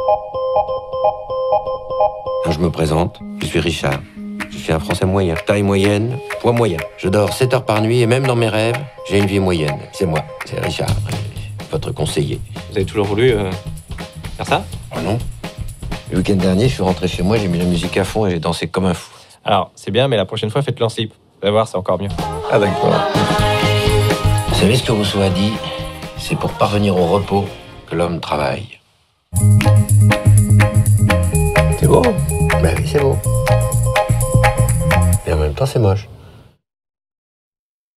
Je me présente, je suis Richard. Je suis un Français moyen, taille moyenne, poids moyen. Je dors 7 heures par nuit et même dans mes rêves, j'ai une vie moyenne. C'est moi, c'est Richard, votre conseiller. Vous avez toujours voulu faire ça? Oh non. Le week-end dernier, je suis rentré chez moi, j'ai mis la musique à fond et j'ai dansé comme un fou. Alors, c'est bien, mais la prochaine fois, faites-le en slip. Vous allez voir, c'est encore mieux. Ah d'accord. Vous savez ce que Rousseau a dit? C'est pour parvenir au repos que l'homme travaille. C'est beau? Ben oui, c'est beau. Et en même temps, c'est moche.